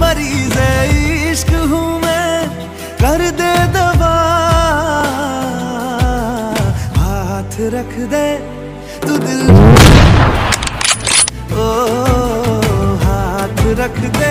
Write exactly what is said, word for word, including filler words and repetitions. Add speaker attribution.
Speaker 1: मरीज़ इश्क हूँ मैं, कर दे दवा। हाथ रख दे तू दिल, ओ हाथ रख दे